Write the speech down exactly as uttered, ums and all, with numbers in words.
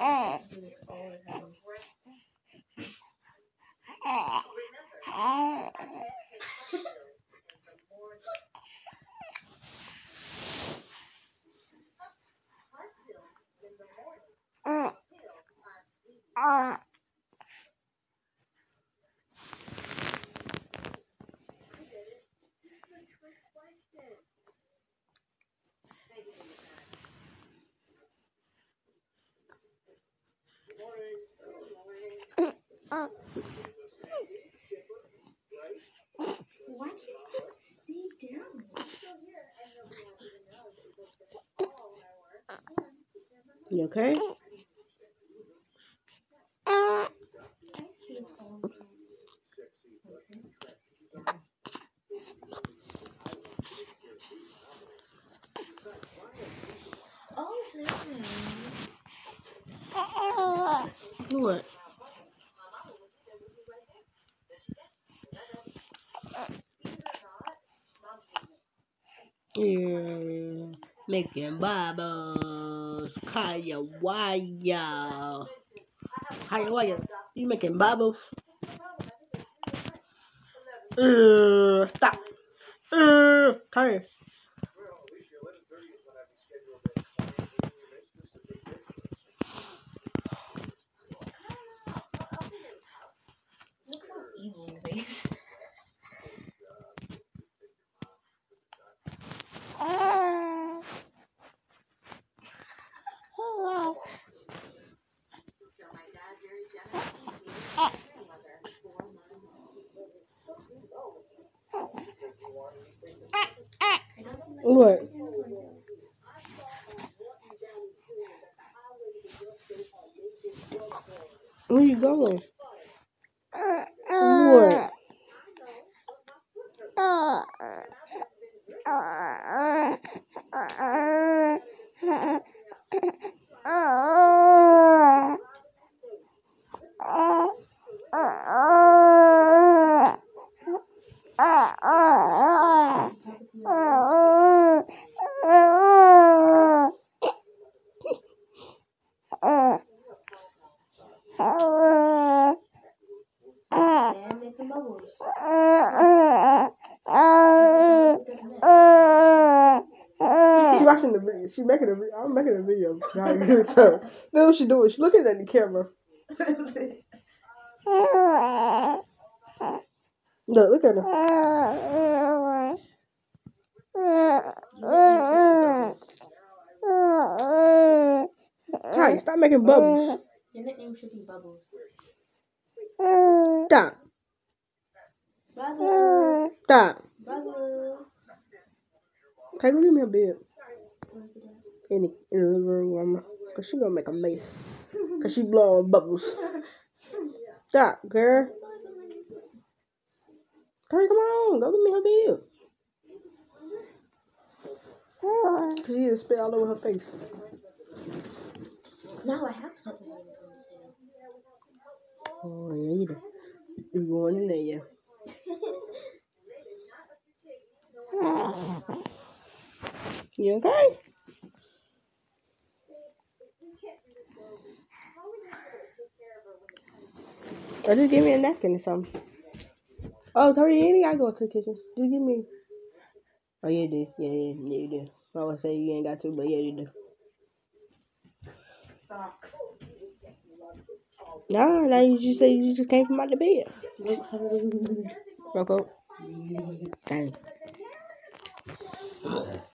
Why can't you stay down? You okay? Oh, snap. What? Yeah, making bubbles. Kaya waya. Kaya waya. You making bubbles? Uh, stop. Uh, turn. You look so evil in the face. What? Where you going? What? And making bubbles. She watching the video. She making a video. I'm making a video. So, that's what she doing. She looking at the camera. Look, look at her. Kai, stop making bubbles. Your nickname should be Bubbles. Stop. Bubbles. Stop. Bubbles. Kai, go give me a bed. In the, in the living room, cause she gonna make a mess. Cause she blowing bubbles. Stop, girl. Kai, come on, go give me her bed. Cause she just spit all over her face. Now I have to put my hand in the Oh yeah, you do. You going in there, yeah. You okay? Or just give me a napkin or something. Oh, Tori, you ain't gotta go to the kitchen. Just give me. Oh, yeah, you do. Yeah, yeah, yeah, you do. I would say you ain't got to, but yeah, you do. socks. No, now you just say you just came from out the bed. Okay. Dang.